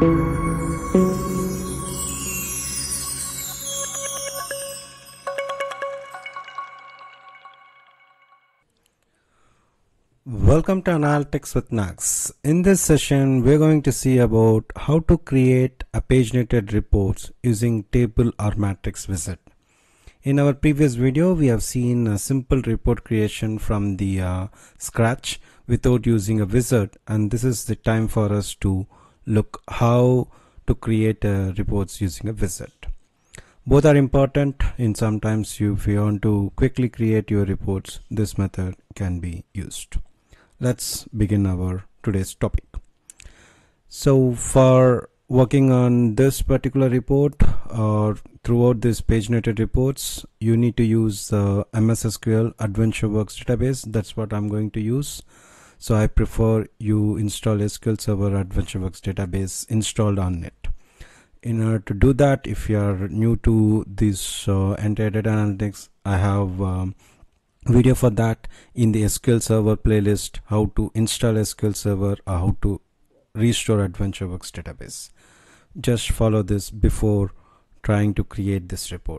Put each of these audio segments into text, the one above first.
Welcome to Analytics with Nags. In this session, we're going to see about how to create a paginated reports using table or matrix wizard. In our previous video, we have seen a simple report creation from the scratch without using a wizard, and this is the time for us to look how to create reports using a wizard. Both are important. In sometimes if you want to quickly create your reports, this method can be used. Let's begin our today's topic. So for working on this particular report or throughout this paginated reports, you need to use the MS SQL AdventureWorks database. That's what I'm going to use. So I prefer you install SQL Server AdventureWorks database installed on it. In order to do that, if you are new to this entire data analytics, I have video for that in the SQL Server playlist, how to install SQL Server or how to restore AdventureWorks database. Just follow this before trying to create this report.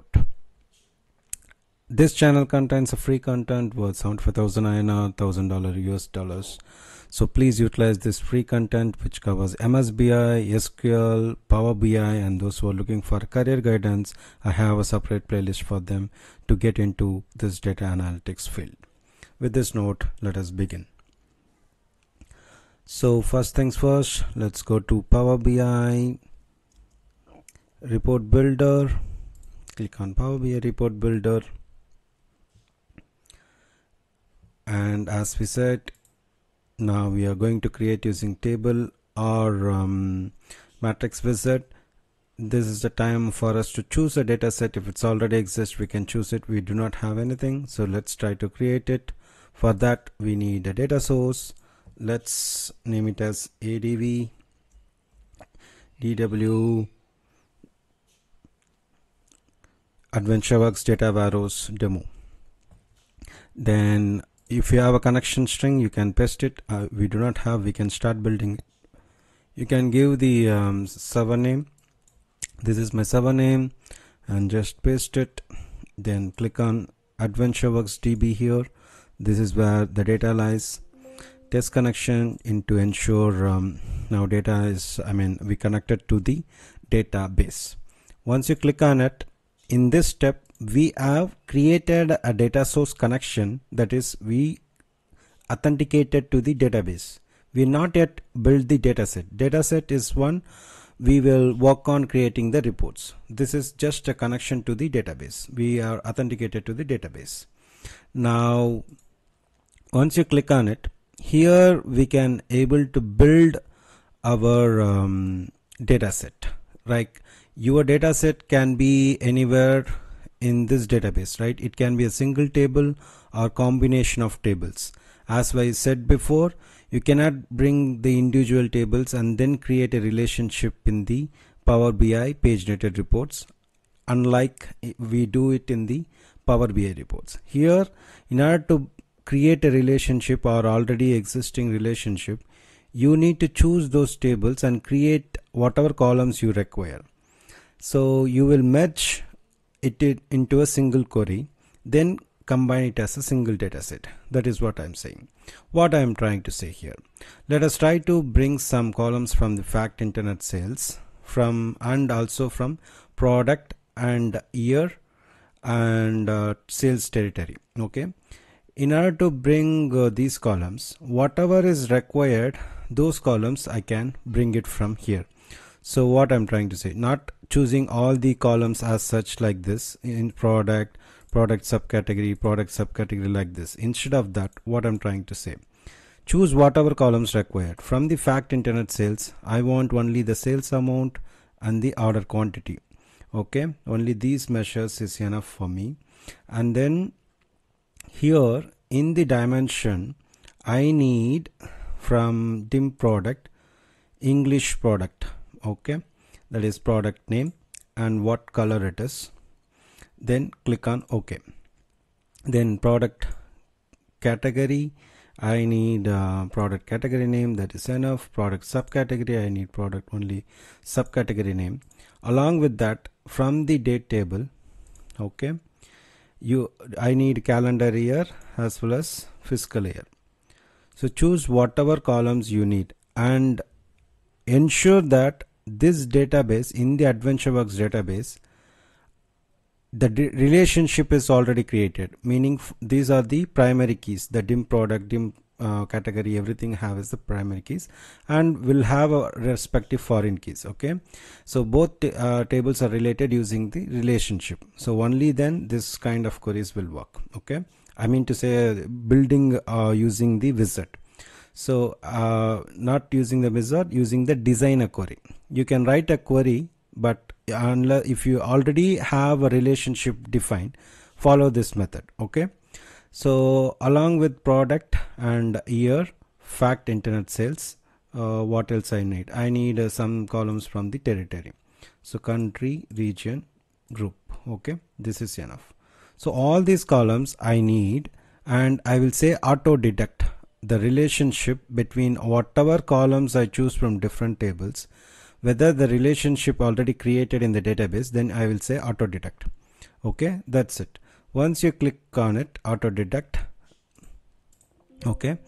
This channel contains a free content worth 75,000 INR, $1,000 US dollars. So please utilize this free content which covers MSBI, SQL, Power BI, and those who are looking for career guidance, I have a separate playlist for them to get into this data analytics field. With this note, let us begin. So first things first, let's go to Power BI Report Builder. Click on Power BI Report Builder. And as we said, now we are going to create using table or matrix wizard. This is the time for us to choose a data set. If it's already exists, we can choose it. We do not have anything, so let's try to create it. For that, we need a data source. Let's name it as ADV DW AdventureWorks Data Warehouse Demo. Then if you have a connection string, you can paste it. We do not have, we can start building it. You can give the server name. This is my server name, and just paste it. Then click on AdventureWorks DB here. This is where the data lies. Test connection to ensure now data is, we connected to the database. Once you click on it, in this step, we have created a data source connection, that is, we authenticated to the database. We not yet built the dataset. Dataset is one we will work on creating the reports. This is just a connection to the database. We are authenticated to the database. Now once you click on it, here we can able to build our dataset. Like your dataset can be anywhere in this database, right? It can be a single table or combination of tables. As I said before, you cannot bring the individual tables and then create a relationship in the Power BI paginated reports, unlike we do it in the Power BI reports. Here, in order to create a relationship or already existing relationship, you need to choose those tables and create whatever columns you require. So you will merge it into a single query, then combine it as a single data set. That is what I'm saying. What I'm trying to say here. Let us try to bring some columns from the fact internet sales and also from product and year and sales territory. Okay. In order to bring these columns, whatever is required, those columns I can bring it from here. So what I'm trying to say, not choosing all the columns as such like this in product subcategory like this. Instead of that, what I'm trying to say, choose whatever columns required. From the fact internet sales, I want only the sales amount and the order quantity. Okay, only these measures is enough for me. And then here in the dimension, I need from dim product English product. Okay, that is product name and what color it is. Then click on OK. Then product category I need product category name, that is enough. Product subcategory, I need product only subcategory name. Along with that, from the date table, okay, I need calendar year as well as fiscal year. So choose whatever columns you need and ensure that this database, in the AdventureWorks database, the relationship is already created, meaning these are the primary keys. The dim product, dim category, everything have is the primary keys and will have a respective foreign keys. Okay, so both tables are related using the relationship. So only then this kind of queries will work. Okay, I mean to say building using the wizard. So not using the wizard, using the designer query. You can write a query, but unless if you already have a relationship defined, follow this method. Okay, so along with product and year, fact, internet sales, what else I need? I need some columns from the territory. So country, region, group. Okay, this is enough. So all these columns I need, and I will say auto deduct the relationship between whatever columns I choose from different tables. Whether the relationship already created in the database, then I will say auto deduct. Okay, that's it. Once you click on it, auto deduct. Okay,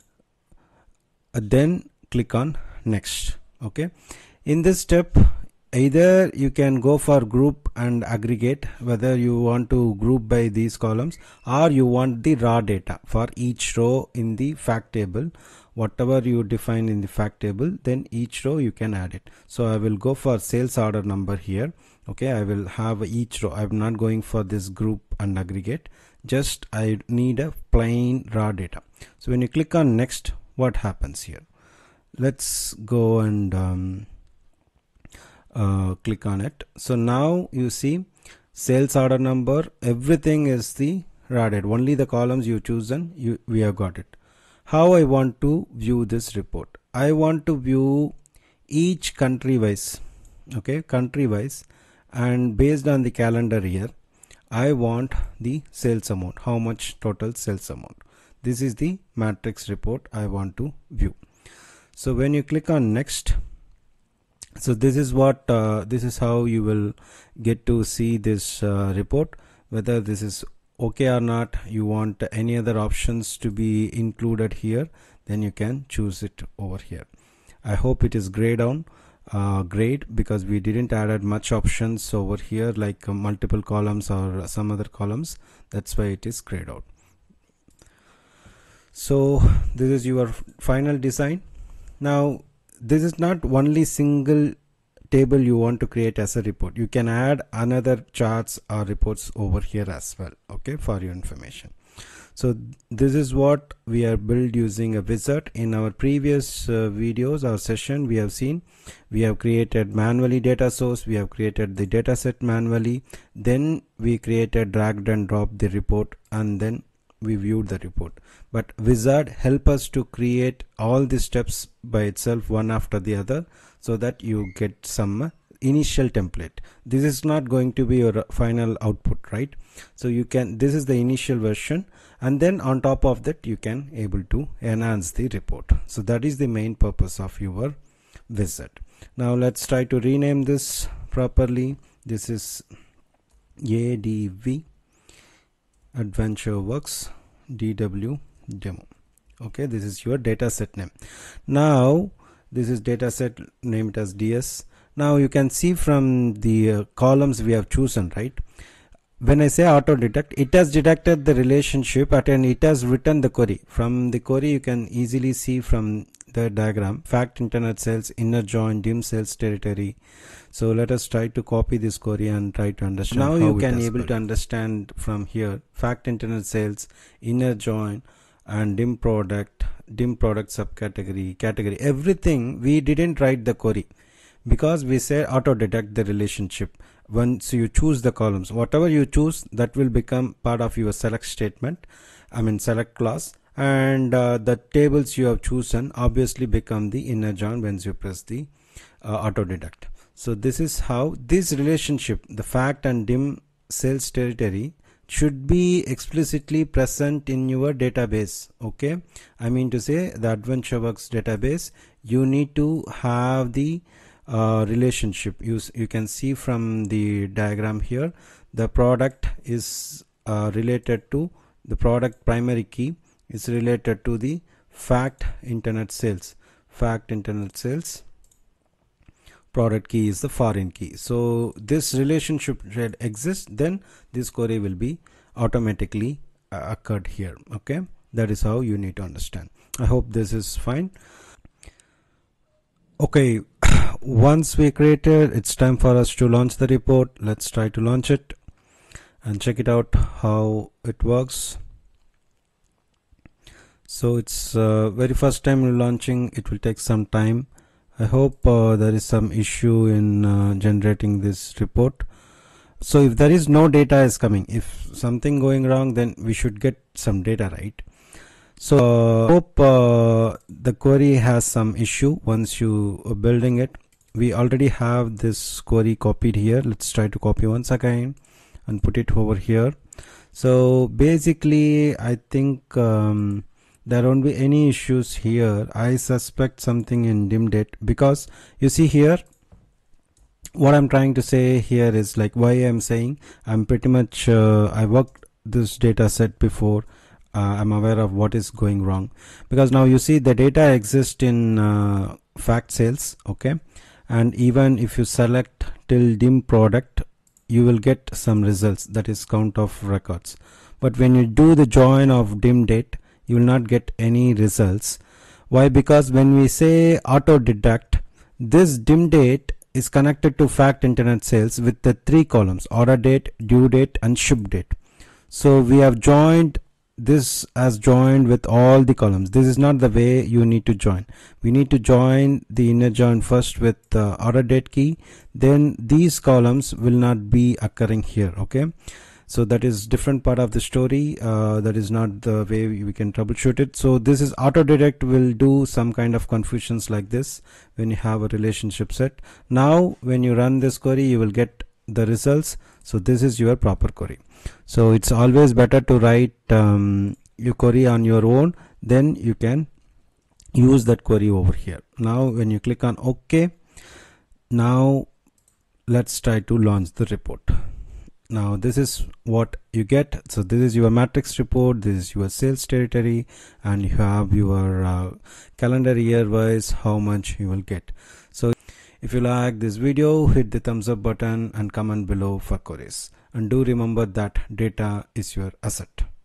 then click on next. Okay, in this step, either you can go for group and aggregate, whether you want to group by these columns or you want the raw data for each row in the fact table. Whatever you define in the fact table, then each row you can add it. So I will go for sales order number here. Okay, I will have each row. I'm not going for this group and aggregate, just I need a plain raw data. So when you click on next, what happens here? Let's go and click on it. So now you see sales order number, everything is the raw data, only the columns you chosen, we have got it. How I want to view this report? I want to view each country wise. Okay, country wise, and based on the calendar year, I want the sales amount, how much total sales amount. This is the matrix report I want to view. So when you click on next, so this is what this is how you will get to see this report, whether this is okay or not. You want any other options to be included here, then you can choose it over here. I hope it is grayed down, grayed, because we didn't add much options over here like multiple columns or some other columns. That's why it is grayed out. So this is your final design. Now this is not only single table you want to create as a report. You can add another charts or reports over here as well. Okay, for your information. So this is what we are built using a wizard. In our previous videos or session, we have seen we have created manually data source, we have created the data set manually, then we created dragged and dropped the report, and then we viewed the report. But wizard help us to create all the steps by itself, one after the other, so that you get some initial template. This is not going to be your final output, right? So you can, this is the initial version, and then on top of that you can able to enhance the report. So that is the main purpose of your wizard. Now let's try to rename this properly. This is ADV AdventureWorks DW demo. Okay, this is your data set name. Now this is data set, named as DS. Now you can see from the columns we have chosen, right? When I say auto deduct, it has detected the relationship and it has written the query. From the query you can easily see from the diagram, fact, internet sales, inner join, dim sales territory. So let us try to copy this query and try to understand. Now you can able to understand from here, fact, internet sales, inner join, and dim product subcategory, category, everything. We didn't write the query because we say auto detect the relationship. Once you choose the columns, whatever you choose, that will become part of your select statement, I mean select clause, and the tables you have chosen obviously become the inner join once you press the auto deduct. So this is how this relationship, the fact and dim sales territory, should be explicitly present in your database. Okay, I mean to say the AdventureWorks database, you need to have the relationship. You can see from the diagram here, the product is related to the product primary key is related to the fact internet sales. Product key is the foreign key. So this relationship should exist, then this query will be automatically occurred here. Okay, that is how you need to understand. I hope this is fine. Okay, once we created, it's time for us to launch the report. Let's try to launch it and check it out how it works. So it's very first time launching, it will take some time. I hope there is some issue in generating this report. So if there is no data is coming, if something going wrong, then we should get some data, right? So hope the query has some issue once you are building it. We already have this query copied here. Let's try to copy once again and put it over here. So basically I think there won't be any issues here. I suspect something in dim date, because you see here, what I'm trying to say here is like why I'm saying I'm pretty much I worked this data set before. I'm aware of what is going wrong, because now you see the data exists in fact sales. Okay, and even if you select till dim product, you will get some results, that is count of records. But when you do the join of dim date, you will not get any results. Why? Because when we say auto deduct, this dim date is connected to fact internet sales with the 3 columns: order date, due date, and ship date. So we have joined this as joined with all the columns. This is not the way you need to join. We need to join the inner join first with the order date key, then these columns will not be occurring here. Okay, so that is different part of the story. That is not the way we can troubleshoot it. So this is auto deduct will do some kind of confusions like this when you have a relationship set. Now when you run this query, you will get the results. So this is your proper query. So it's always better to write your query on your own, then you can use that query over here. Now when you click on OK, now let's try to launch the report. Now this is what you get. So this is your matrix report, this is your sales territory, and you have your calendar year wise how much you will get. So if you like this video, hit the thumbs up button and comment below for queries. And do remember that data is your asset.